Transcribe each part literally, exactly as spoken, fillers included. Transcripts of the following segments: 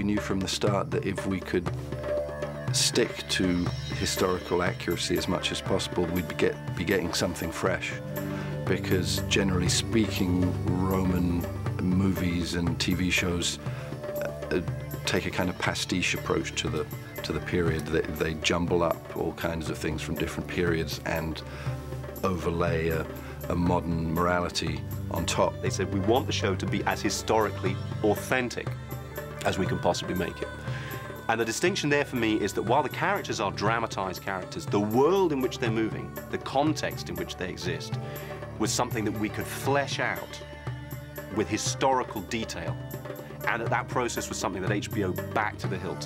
we knew from the start that if we could stick to historical accuracy as much as possible, we'd be, get, be getting something fresh. Because generally speaking, Roman movies and T V shows uh, take a kind of pastiche approach to the to the period. They, they jumble up all kinds of things from different periods and overlay a, a modern morality on top. They said, we want the show to be as historically authentic as we can possibly make it. And the distinction there for me is that while the characters are dramatized characters, the world in which they're moving, the context in which they exist, was something that we could flesh out with historical detail. And that that process was something that H B O backed to the hilt.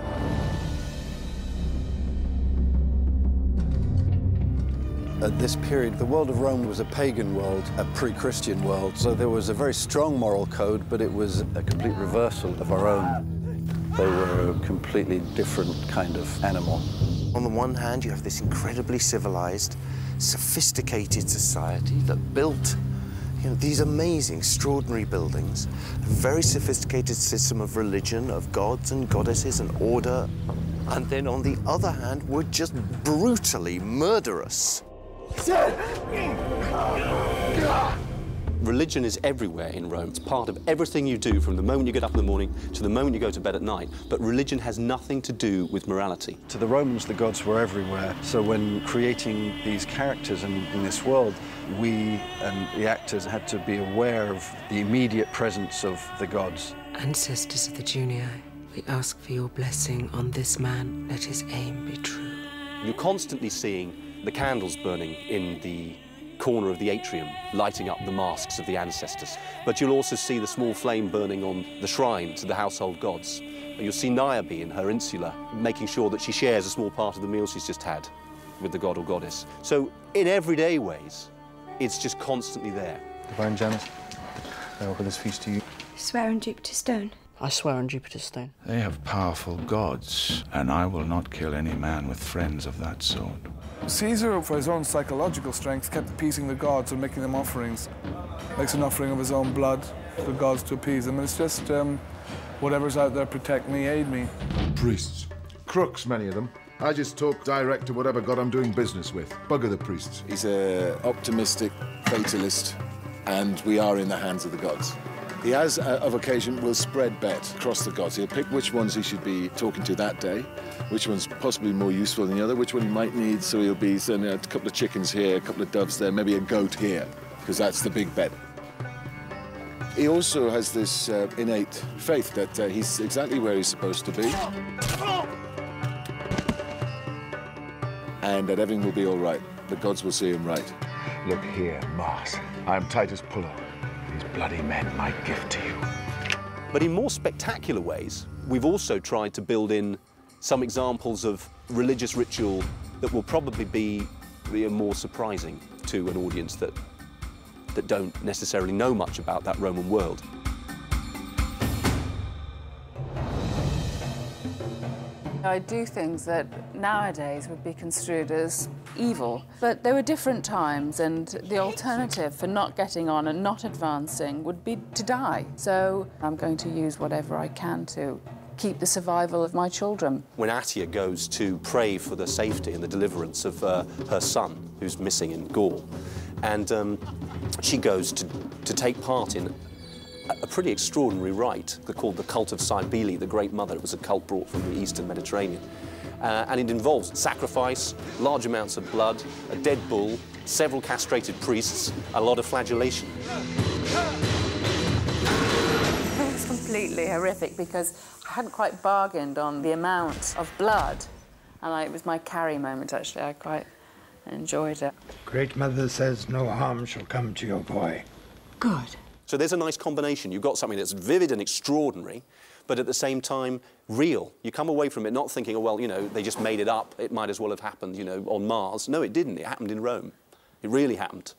At this period, the world of Rome was a pagan world, a pre-Christian world, so there was a very strong moral code, but it was a complete reversal of our own. They were a completely different kind of animal. On the one hand, you have this incredibly civilized, sophisticated society that built you know, these amazing, extraordinary buildings, a very sophisticated system of religion, of gods and goddesses and order. And then on the other hand, were just brutally murderous. Religion is everywhere in Rome. It's part of everything you do from the moment you get up in the morning to the moment you go to bed at night. But religion has nothing to do with morality. To the Romans, the gods were everywhere. So when creating these characters in, in this world, we and the actors had to be aware of the immediate presence of the gods. Ancestors of the Junii, we ask for your blessing on this man. Let his aim be true. You're constantly seeing the candles burning in the corner of the atrium, lighting up the masks of the ancestors. But you'll also see the small flame burning on the shrine to the household gods. And you'll see Niobe in her insula, making sure that she shares a small part of the meal she's just had with the god or goddess. So in everyday ways, it's just constantly there. Divine Janus, I offer this feast to you. You swear on Jupiter's stone? I swear on Jupiter's stone. They have powerful gods, and I will not kill any man with friends of that sort. Caesar, for his own psychological strength, kept appeasing the gods and making them offerings. Makes an offering of his own blood to the gods to appease them. And it's just, um, whatever's out there, protect me, aid me. Priests. Crooks, many of them. I just talk direct to whatever god I'm doing business with. Bugger the priests. He's an optimistic fatalist, and we are in the hands of the gods. He, as uh, of occasion, will spread bet across the gods. He'll pick which ones he should be talking to that day, which one's possibly more useful than the other, which one he might need, so he'll be sending a couple of chickens here, a couple of doves there, maybe a goat here, because that's the big bet. He also has this uh, innate faith that uh, he's exactly where he's supposed to be, and that everything will be all right. The gods will see him right. Look here, Mars. I am Titus Pullo. These bloody men, my gift to you. But in more spectacular ways, we've also tried to build in some examples of religious ritual that will probably be more surprising to an audience that, that don't necessarily know much about that Roman world. I do things that nowadays would be construed as evil. But there were different times, and the alternative for not getting on and not advancing would be to die. So I'm going to use whatever I can to keep the survival of my children. When Attia goes to pray for the safety and the deliverance of uh, her son, who's missing in Gaul, and um, she goes to, to take part in a pretty extraordinary rite called the cult of Cybele, the Great Mother. It was a cult brought from the Eastern Mediterranean. Uh, and it involves sacrifice, large amounts of blood, a dead bull, several castrated priests, a lot of flagellation. It was completely horrific because I hadn't quite bargained on the amount of blood. And I, it was my Carrie moment, actually. I quite enjoyed it. Great Mother says no harm shall come to your boy. Good. So there's a nice combination. You've got something that's vivid and extraordinary, but at the same time, real. You come away from it not thinking, oh, well, you know, they just made it up. It might as well have happened, you know, on Mars. No, it didn't. It happened in Rome. It really happened.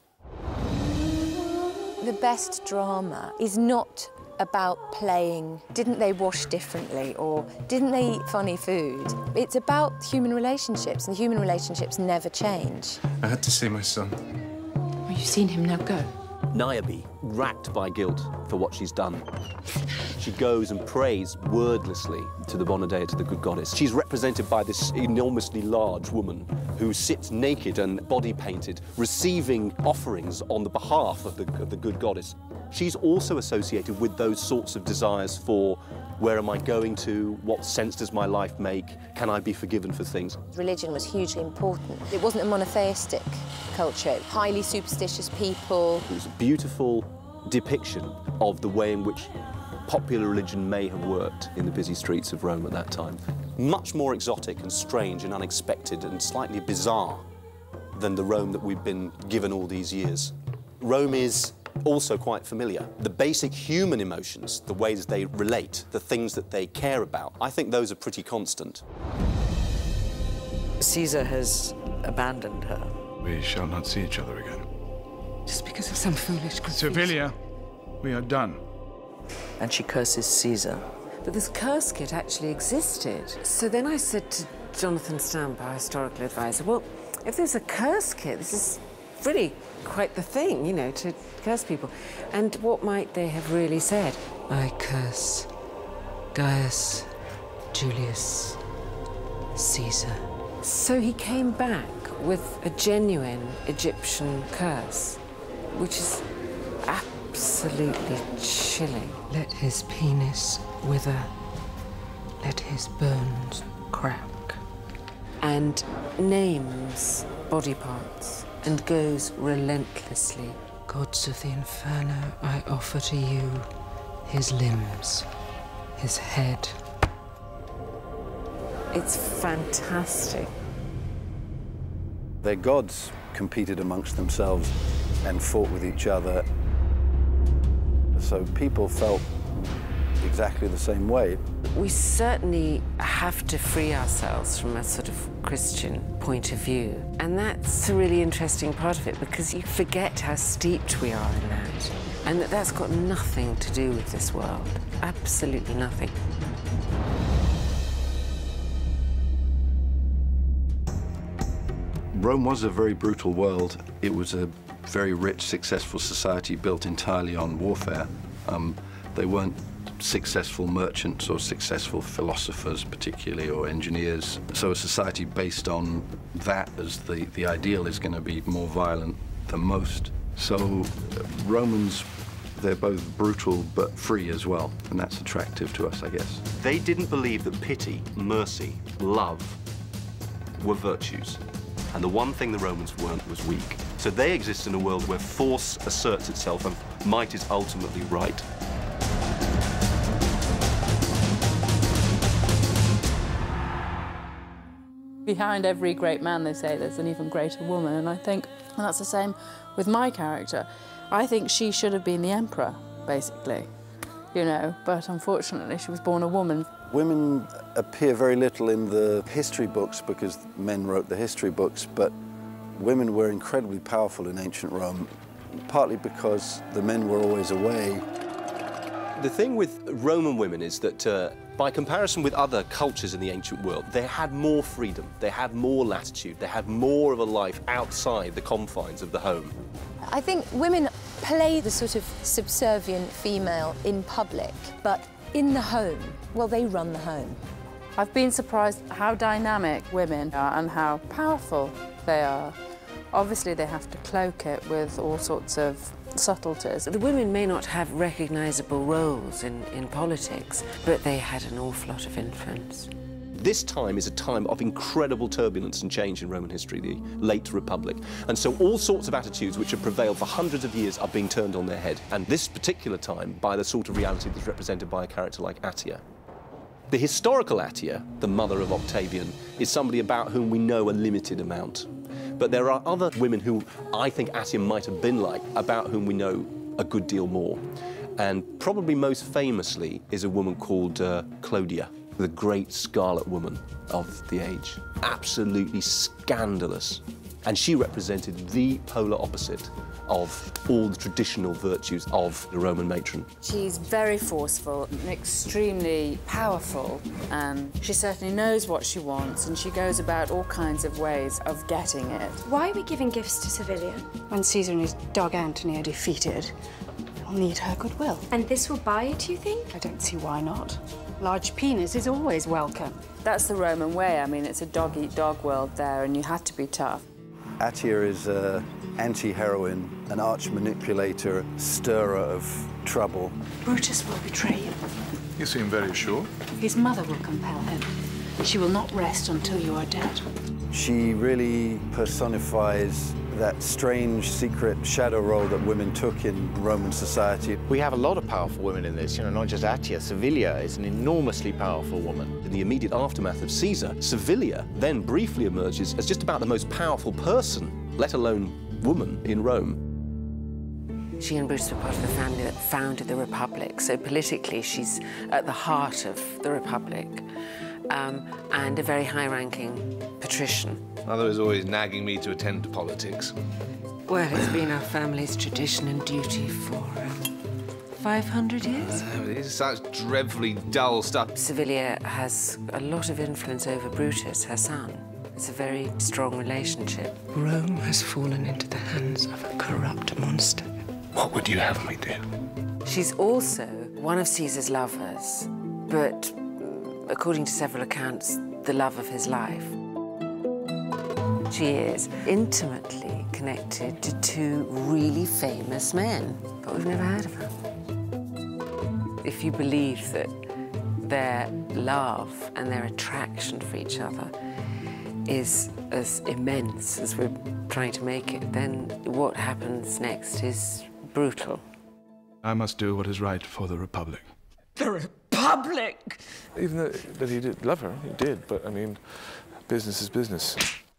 The best drama is not about playing, didn't they wash differently, or didn't they eat funny food? It's about human relationships, and human relationships never change. I had to see my son. Well, you've seen him, now go. Niobe, racked by guilt for what she's done, she goes and prays wordlessly to the Bona Dea, to the good goddess. She's represented by this enormously large woman who sits naked and body painted, receiving offerings on the behalf of the, of the good goddess. She's also associated with those sorts of desires for where am I going to, what sense does my life make, can I be forgiven for things? Religion was hugely important. It wasn't a monotheistic culture, highly superstitious people. It was a beautiful depiction of the way in which popular religion may have worked in the busy streets of Rome at that time. Much more exotic and strange and unexpected and slightly bizarre than the Rome that we've been given all these years. Rome is also quite familiar. The basic human emotions, the ways they relate, the things that they care about, I think those are pretty constant. Caesar has abandoned her. We shall not see each other again. Just because of some foolish caprice. Servilia, we are done. And she curses Caesar. But this curse kit actually existed. So then I said to Jonathan Stamp, our historical advisor, well, if there's a curse kit, this is really quite the thing, you know, to curse people. And what might they have really said? I curse Gaius Julius Caesar. So he came back with a genuine Egyptian curse, which is absolutely chilling. Let his penis wither, let his bones crack. And names body parts and goes relentlessly. Gods of the Inferno, I offer to you his limbs, his head. It's fantastic. Their gods competed amongst themselves and fought with each other. So people felt exactly the same way. We certainly have to free ourselves from a sort of Christian point of view. And that's a really interesting part of it, because you forget how steeped we are in that. And that that's got nothing to do with this world. Absolutely nothing. Rome was a very brutal world. It was a very rich, successful society built entirely on warfare. Um, they weren't successful merchants or successful philosophers particularly, or engineers. So a society based on that as the, the ideal is going to be more violent than most. So Romans, they're both brutal but free as well, and that's attractive to us, I guess. They didn't believe that pity, mercy, love were virtues. And the one thing the Romans weren't was weak. So they exist in a world where force asserts itself and might is ultimately right. Behind every great man, they say, there's an even greater woman, and I think and that's the same with my character. I think she should have been the emperor, basically, you know, but unfortunately she was born a woman. Women appear very little in the history books because men wrote the history books, but women were incredibly powerful in ancient Rome, partly because the men were always away. The thing with Roman women is that, uh, by comparison with other cultures in the ancient world, they had more freedom, they had more latitude, they had more of a life outside the confines of the home. I think women play the sort of subservient female in public, but in the home, well, they run the home. I've been surprised how dynamic women are and how powerful they are. Obviously, they have to cloak it with all sorts of subtleties. The women may not have recognisable roles in, in politics, but they had an awful lot of influence. This time is a time of incredible turbulence and change in Roman history, the late Republic. And so all sorts of attitudes which have prevailed for hundreds of years are being turned on their head. And this particular time by the sort of reality that's represented by a character like Attia. The historical Attia, the mother of Octavian, is somebody about whom we know a limited amount. But there are other women who I think Attia might have been like, about whom we know a good deal more. And probably most famously is a woman called uh, Clodia, the great scarlet woman of the age. Absolutely scandalous And she represented the polar opposite of all the traditional virtues of the Roman matron. She's very forceful, extremely powerful, and she certainly knows what she wants, and she goes about all kinds of ways of getting it. Why are we giving gifts to Servilia? When Caesar and his dog Antony are defeated, we'll need her goodwill. And this will buy it, you think? I don't see why not. Large penis is always welcome. That's the Roman way. I mean, it's a dog-eat-dog world there, and you had to be tough. Attia is an anti-heroine, an arch-manipulator, stirrer of trouble. Brutus will betray you. You seem very sure. His mother will compel him. She will not rest until you are dead. She really personifies that strange, secret shadow role that women took in Roman society. We have a lot of powerful women in this, you know, not just Attia. Servilia is an enormously powerful woman. In the immediate aftermath of Caesar, Servilia then briefly emerges as just about the most powerful person, let alone woman, in Rome. She and Brutus were part of the family that founded the Republic, so politically she's at the heart of the Republic, um, and a very high-ranking patrician. Mother is always nagging me to attend to politics. Well, it's been our family's tradition and duty for um, five hundred years. Uh, it is such dreadfully dull stuff. Servilia has a lot of influence over Brutus, her son. It's a very strong relationship. Rome has fallen into the hands of a corrupt monster. What would you have me do? She's also one of Caesar's lovers, but according to several accounts, the love of his life. She is intimately connected to two really famous men, but we've never heard of them. If you believe that their love and their attraction for each other is as immense as we're trying to make it, then what happens next is brutal. I must do what is right for the Republic. The Republic! Even though that he did love her, he did, but I mean, business is business.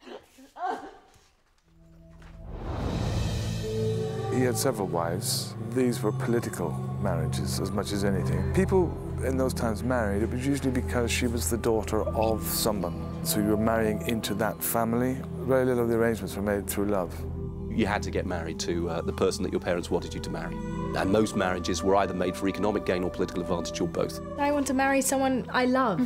He had several wives. These were political marriages as much as anything. People in those times married, it was usually because she was the daughter of someone. So you were marrying into that family. Very little of the arrangements were made through love. You had to get married to uh, the person that your parents wanted you to marry. And most marriages were either made for economic gain or political advantage, or both. I want to marry someone I love.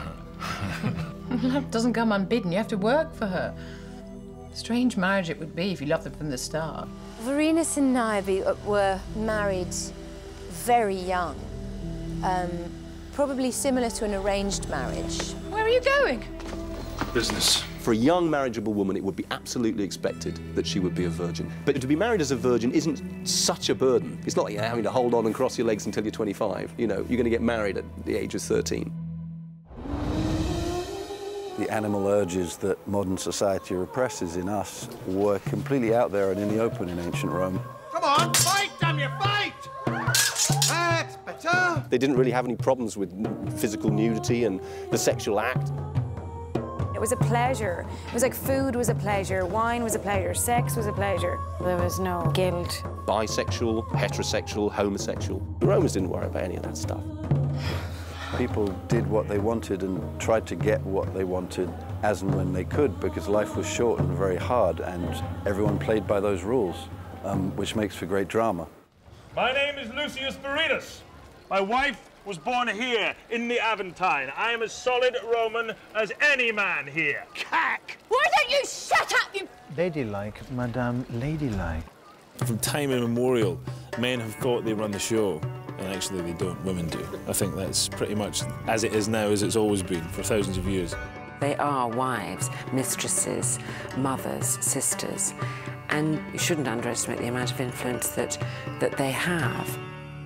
Love doesn't come unbidden. You have to work for her. Strange marriage it would be if you loved them from the start. Vorenus and Niobe were married very young, um, probably similar to an arranged marriage. Where are you going? Business. For a young marriageable woman, it would be absolutely expected that she would be a virgin. But to be married as a virgin isn't such a burden. It's not like you're having to hold on and cross your legs until you're twenty-five. You know, you're going to get married at the age of thirteen. The animal urges that modern society represses in us were completely out there and in the open in ancient Rome. Come on, fight, damn you, fight! That's better! They didn't really have any problems with physical nudity and the sexual act. It was a pleasure. It was like food was a pleasure, wine was a pleasure, sex was a pleasure. There was no guilt. Bisexual, heterosexual, homosexual. The Romans didn't worry about any of that stuff. People did what they wanted and tried to get what they wanted as and when they could, because life was short and very hard, and everyone played by those rules, um, which makes for great drama. My name is Lucius Vorenus. My wife was born here in the Aventine. I am as solid Roman as any man here. Cack! Why don't you shut up, you... Ladylike, Madame, ladylike. From time immemorial, men have thought they run the show, and actually they don't, women do. I think that's pretty much as it is now, as it's always been for thousands of years. They are wives, mistresses, mothers, sisters, and you shouldn't underestimate the amount of influence that, that they have.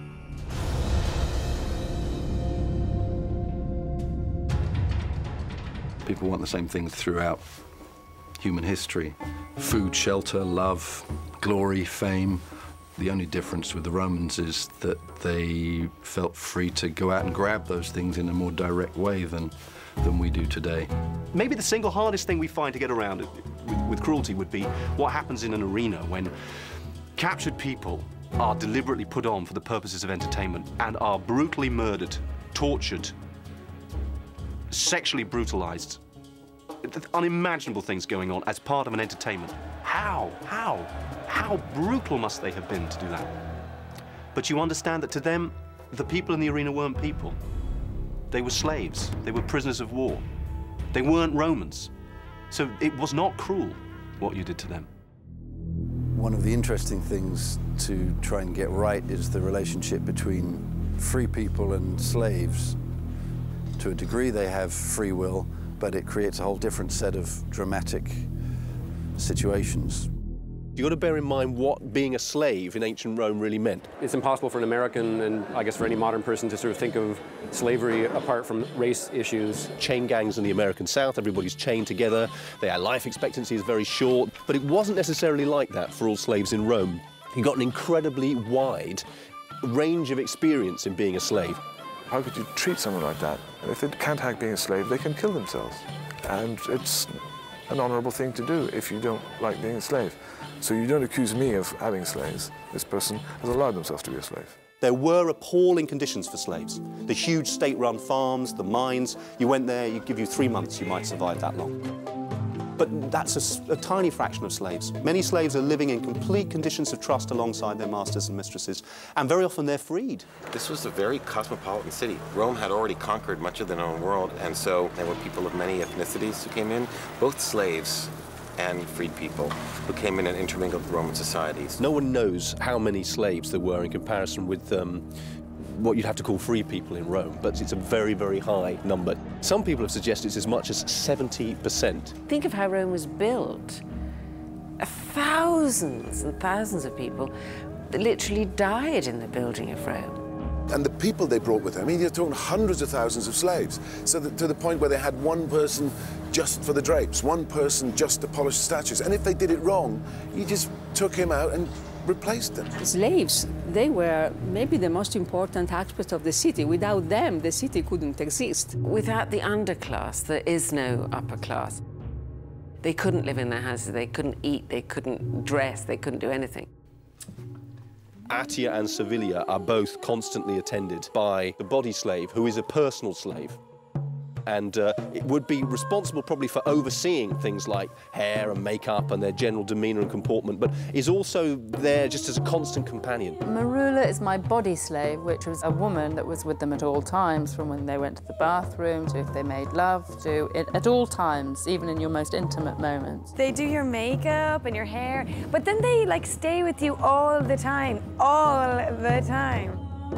People want the same things throughout human history. Food, shelter, love, glory, fame. The only difference with the Romans is that they felt free to go out and grab those things in a more direct way than, than we do today. Maybe the single hardest thing we find to get around with, with cruelty would be what happens in an arena when captured people are deliberately put on for the purposes of entertainment and are brutally murdered, tortured, sexually brutalized unimaginable things going on as part of an entertainment. How? How? How brutal must they have been to do that? But you understand that to them, the people in the arena weren't people. They were slaves. They were prisoners of war. They weren't Romans. So it was not cruel, what you did to them. One of the interesting things to try and get right is the relationship between free people and slaves. To a degree, they have free will, but it creates a whole different set of dramatic situations. You've got to bear in mind what being a slave in ancient Rome really meant. It's impossible for an American, and I guess for any modern person, to sort of think of slavery apart from race issues. Chain gangs in the American South, everybody's chained together, their life expectancy is very short, but it wasn't necessarily like that for all slaves in Rome. You got an incredibly wide range of experience in being a slave. How could you treat someone like that? If they can't hack being a slave, they can kill themselves. And it's an honourable thing to do if you don't like being a slave. So you don't accuse me of having slaves. This person has allowed themselves to be a slave. There were appalling conditions for slaves. The huge state-run farms, the mines. You went there, you give you three months, you might survive that long. But that's a, a tiny fraction of slaves. Many slaves are living in complete conditions of trust alongside their masters and mistresses, and very often they're freed. This was a very cosmopolitan city. Rome had already conquered much of the known world, and so there were people of many ethnicities who came in, both slaves and freed people who came in and intermingled with Roman societies. No one knows how many slaves there were in comparison with um, what you'd have to call free people in Rome, but it's a very, very high number. Some people have suggested it's as much as seventy percent. Think of how Rome was built. Thousands and thousands of people literally died in the building of Rome. And the people they brought with them, I mean, you're talking hundreds of thousands of slaves, so that to the point where they had one person just for the drapes, one person just to polish the statues. And if they did it wrong, you just took him out and replaced them. Slaves, they were maybe the most important aspect of the city. Without them, the city couldn't exist. Without the underclass, there is no upper class. They couldn't live in their houses, they couldn't eat, they couldn't dress, they couldn't do anything. Attia and Servilia are both constantly attended by the body slave, who is a personal slave. And uh, it would be responsible probably for overseeing things like hair and makeup and their general demeanour and comportment, but is also there just as a constant companion. Marula is my body slave, which was a woman that was with them at all times, from when they went to the bathroom to if they made love, to it, at all times, even in your most intimate moments. They do your makeup and your hair, but then they like stay with you all the time, all the time.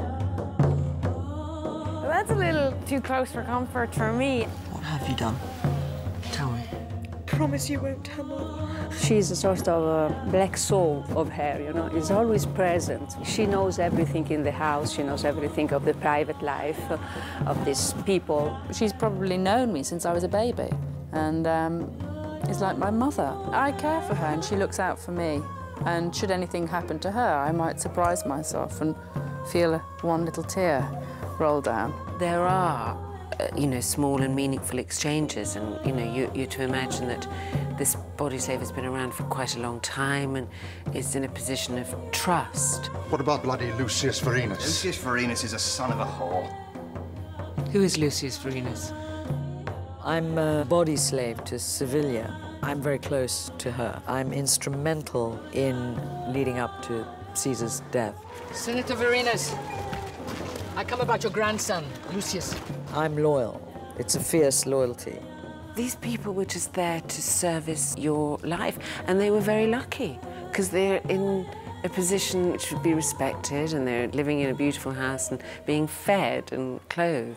That's a little too close for comfort for me. What have you done? Tell me. Promise you won't tell Mama. She's a sort of a black soul of her, you know, is always present. She knows everything in the house, she knows everything of the private life of these people. She's probably known me since I was a baby, and um, is like my mother. I care for her and she looks out for me. And should anything happen to her, I might surprise myself and feel one little tear roll down. There are, uh, you know, small and meaningful exchanges, and, you know, you, you're to imagine that this body slave has been around for quite a long time and is in a position of trust. What about bloody Lucius Vorenus? Lucius Vorenus is a son of a whore. Who is Lucius Vorenus? I'm a body slave to Servilia. I'm very close to her. I'm instrumental in leading up to Caesar's death. Senator Vorenus, I come about your grandson, Lucius. I'm loyal. It's a fierce loyalty. These people were just there to service your life, and they were very lucky, because they're in a position which would be respected, and they're living in a beautiful house and being fed and clothed.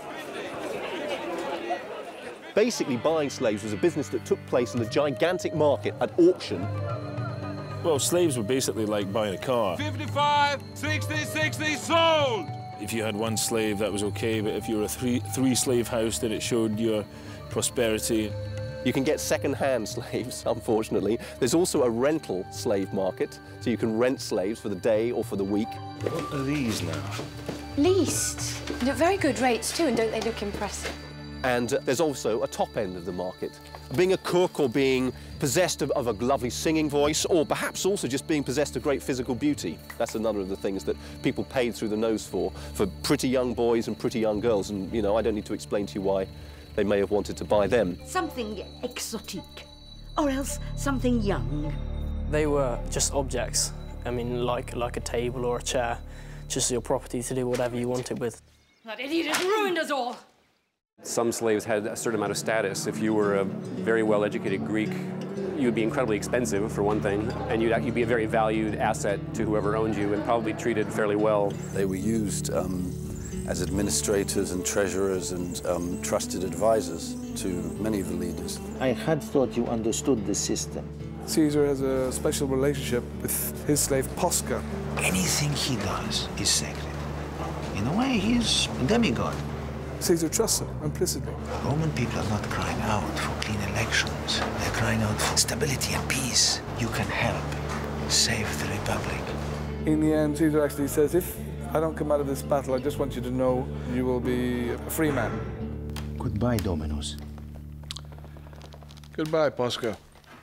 Basically, buying slaves was a business that took place in a gigantic market at auction. Well, slaves were basically like buying a car. fifty-five, sixty, sixty, sold! If you had one slave, that was okay, but if you were a three, three-slave house, then it showed your prosperity. You can get second-hand slaves, unfortunately. There's also a rental slave market, so you can rent slaves for the day or for the week. What are these now? Leased. And at very good rates, too, and don't they look impressive? And uh, there's also a top end of the market. Being a cook or being possessed of, of a lovely singing voice, or perhaps also just being possessed of great physical beauty. That's another of the things that people paid through the nose for, for pretty young boys and pretty young girls. And, you know, I don't need to explain to you why they may have wanted to buy them. Something exotique, or else something young. They were just objects. I mean, like, like a table or a chair, just your property to do whatever you wanted with. That idiot has ruined us all. Some slaves had a certain amount of status. If you were a very well-educated Greek, you'd be incredibly expensive, for one thing, and you'd, you'd be a very valued asset to whoever owned you and probably treated fairly well. They were used um, as administrators and treasurers and um, trusted advisors to many of the leaders. I had thought you understood the system. Caesar has a special relationship with his slave Posca. Anything he does is sacred. In a way, he's a demigod. Caesar trusts him implicitly. Roman people are not crying out for clean elections. They're crying out for stability and peace. You can help save the Republic. In the end, Caesar actually says, if I don't come out of this battle, I just want you to know you will be a free man. Goodbye, Dominus. Goodbye, Posca.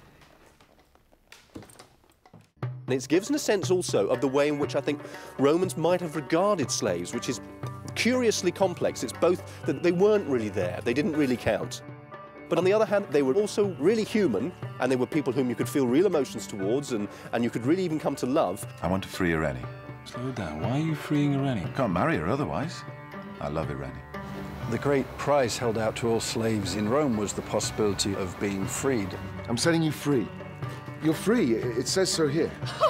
And it gives us a sense also of the way in which I think Romans might have regarded slaves, which is curiously complex. It's both that they weren't really there, they didn't really count. But on the other hand, they were also really human, and they were people whom you could feel real emotions towards, and, and you could really even come to love. I want to free Irene. Slow down. Why are you freeing Irene? Can't marry her otherwise. I love Irene. The great prize held out to all slaves in Rome was the possibility of being freed. I'm setting you free. You're free. It says so here.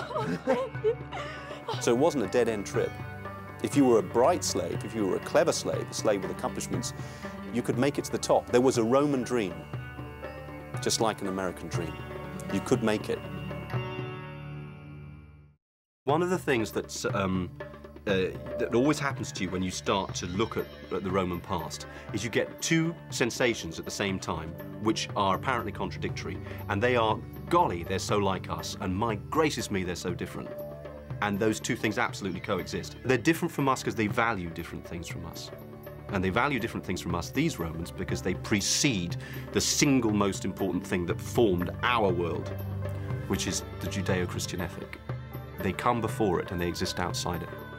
So it wasn't a dead-end trip. If you were a bright slave, if you were a clever slave, a slave with accomplishments, you could make it to the top. There was a Roman dream, just like an American dream. You could make it. One of the things that's, um, uh, that always happens to you when you start to look at, at the Roman past is you get two sensations at the same time, which are apparently contradictory, and they are, golly, they're so like us, and my gracious me, they're so different. And those two things absolutely coexist. They're different from us because they value different things from us. And they value different things from us, these Romans, because they precede the single most important thing that formed our world, which is the Judeo-Christian ethic. They come before it and they exist outside it.